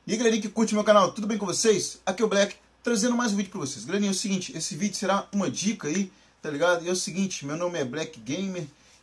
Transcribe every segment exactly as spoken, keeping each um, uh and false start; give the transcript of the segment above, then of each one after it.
E aí, galerinha que curte meu canal, tudo bem com vocês? Aqui é o Black, trazendo mais um vídeo pra vocês. Galerinha, é o seguinte, esse vídeo será uma dica aí, tá ligado? E é o seguinte, meu nome é Black Gamer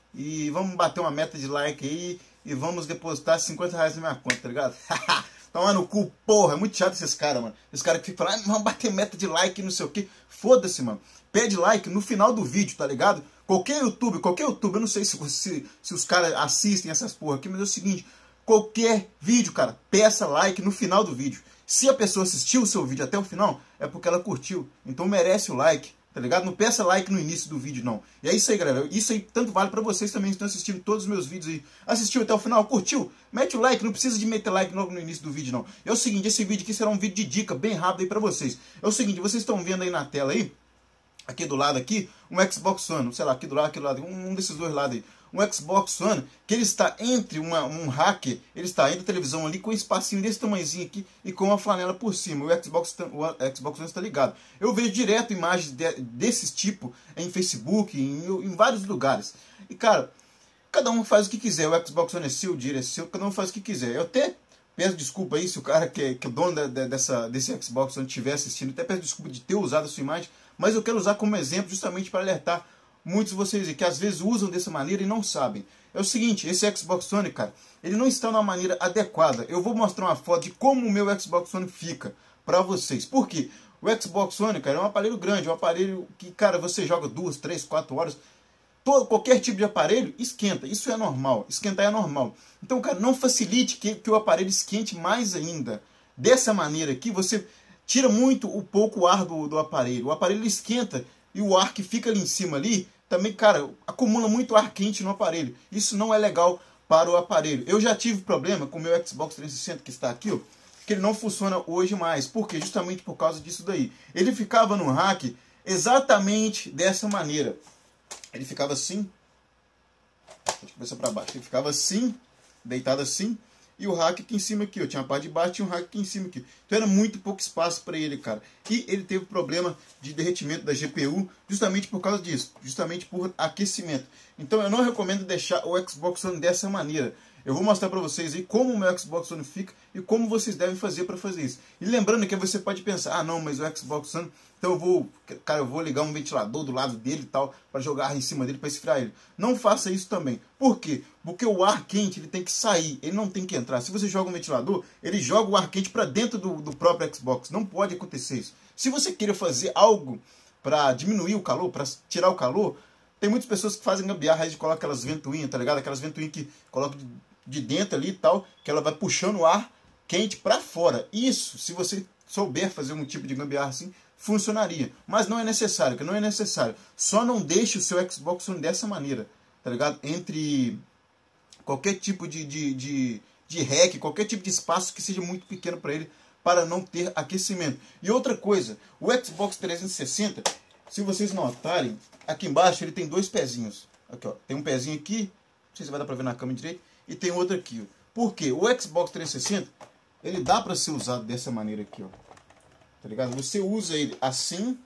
e vamos bater uma meta de like aí e vamos depositar cinquenta reais na minha conta, tá ligado? Toma no cu, porra, é muito chato esses caras, mano. Esses caras que ficam falando, ah, vamos bater meta de like e não sei o que. Foda-se, mano. Pede like no final do vídeo, tá ligado? Qualquer YouTube, qualquer YouTube, eu não sei se, você, se os caras assistem essas porra aqui, mas é o seguinte... Qualquer vídeo, cara, peça like no final do vídeo. Se a pessoa assistiu o seu vídeo até o final, é porque ela curtiu. Então merece o like, tá ligado? Não peça like no início do vídeo, não. E é isso aí, galera. Isso aí tanto vale pra vocês também que estão assistindo todos os meus vídeos aí. Assistiu até o final, curtiu? Mete o like, não precisa de meter like logo no início do vídeo, não. É o seguinte, esse vídeo aqui será um vídeo de dica bem rápido aí pra vocês. É o seguinte, vocês estão vendo aí na tela aí, aqui do lado aqui, um Xbox One, sei lá, aqui do lado, aqui do lado, um desses dois lados aí. Um Xbox One, que ele está entre uma, um hacker, ele está entre a televisão ali com um espacinho desse tamanhozinho aqui e com uma flanela por cima. O Xbox, o Xbox One está ligado. Eu vejo direto imagens de, desses tipo em Facebook, em, em vários lugares. E cara, cada um faz o que quiser. O Xbox One é seu, o dinheiro é seu, cada um faz o que quiser. Eu até peço desculpa aí se o cara que é, que é dono da, da, dessa, desse Xbox One estiver assistindo, até peço desculpa de ter usado a sua imagem, mas eu quero usar como exemplo justamente para alertar muitos de vocês que às vezes usam dessa maneira e não sabem. É o seguinte, esse Xbox One, cara, ele não está na maneira adequada. Eu vou mostrar uma foto de como o meu Xbox One fica para vocês. Por quê? O Xbox One, cara, é um aparelho grande, é um aparelho que, cara, você joga duas, três, quatro horas. Todo, qualquer tipo de aparelho esquenta. Isso é normal. Esquentar é normal. Então, cara, não facilite que, que o aparelho esquente mais ainda. Dessa maneira aqui, você tira muito o pouco ar do, do aparelho. O aparelho esquenta e o ar que fica ali em cima ali, também, cara, acumula muito ar quente no aparelho. Isso não é legal para o aparelho. Eu já tive problema com o meu Xbox trezentos e sessenta que está aqui, ó, que ele não funciona hoje mais. Por quê? Justamente por causa disso daí. Ele ficava no rack exatamente dessa maneira. Ele ficava assim. Deixa eu começar para baixo. Ele ficava assim, deitado assim. E o rack aqui em cima aqui, ó. Tinha a parte de baixo e um rack aqui em cima aqui. Então era muito pouco espaço para ele, cara. E ele teve problema de derretimento da G P U justamente por causa disso. Justamente por aquecimento. Então eu não recomendo deixar o Xbox One dessa maneira. Eu vou mostrar para vocês aí como o meu Xbox One fica e como vocês devem fazer para fazer isso. E lembrando que você pode pensar, ah não, mas o Xbox One, então eu vou, cara, eu vou ligar um ventilador do lado dele e tal, para jogar em cima dele, para esfriar ele. Não faça isso também. Por quê? Porque o ar quente ele tem que sair, ele não tem que entrar. Se você joga um ventilador, ele joga o ar quente para dentro do, do próprio Xbox. Não pode acontecer isso. Se você queira fazer algo para diminuir o calor, para tirar o calor, tem muitas pessoas que fazem gambiarra, aí colocam aquelas ventoinhas, tá ligado? Aquelas ventoinhas que colocam de, de dentro ali e tal, que ela vai puxando o ar quente para fora. Isso, se você souber fazer um tipo de gambiarra assim, funcionaria. Mas não é necessário, que não é necessário. Só não deixe o seu Xbox One dessa maneira, tá ligado? Entre qualquer tipo de, de, de, de rack, qualquer tipo de espaço que seja muito pequeno para ele, para não ter aquecimento. E outra coisa, o Xbox trezentos e sessenta, se vocês notarem, aqui embaixo ele tem dois pezinhos. Aqui, ó, tem um pezinho aqui, não sei se vai dar para ver na câmera direito, e tem outro aqui, ó. Por quê? O Xbox trezentos e sessenta, ele dá para ser usado dessa maneira aqui, ó. Tá ligado? Você usa ele assim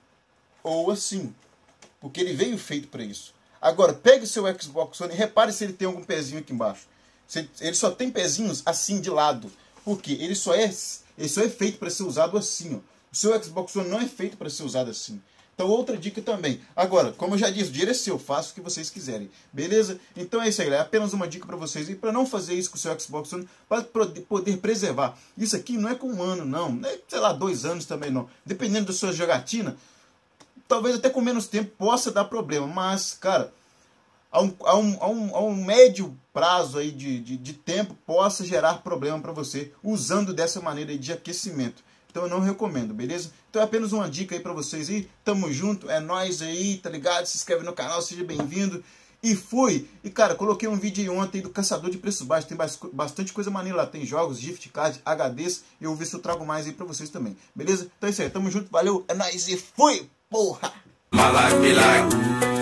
ou assim, porque ele veio feito para isso. Agora, pegue o seu Xbox One e repare se ele tem algum pezinho aqui embaixo. Ele só tem pezinhos assim de lado, porque ele só é, ele só é feito para ser usado assim, ó. O seu Xbox One não é feito para ser usado assim. Então, outra dica também. Agora, como eu já disse, o dinheiro é seu, faça o que vocês quiserem. Beleza? Então é isso aí, galera. É apenas uma dica para vocês. E para não fazer isso com o seu Xbox One, para poder preservar. Isso aqui não é com um ano, não. Não é, sei lá, dois anos também, não. Dependendo da sua jogatina, talvez até com menos tempo possa dar problema. Mas, cara, a um, a um, a um, a um médio prazo aí de, de, de tempo possa gerar problema para você usando dessa maneira aí de aquecimento. Então eu não recomendo, beleza? Então é apenas uma dica aí pra vocês aí. Tamo junto, é nóis aí, tá ligado? Se inscreve no canal, seja bem-vindo. E fui! E cara, coloquei um vídeo aí ontem do Caçador de Preços Baixos. Tem bastante coisa maneira lá. Tem jogos, gift card, H Ds. E eu vou ver se eu trago mais aí pra vocês também. Beleza? Então é isso aí, tamo junto, valeu, é nóis e fui! Porra! My life be like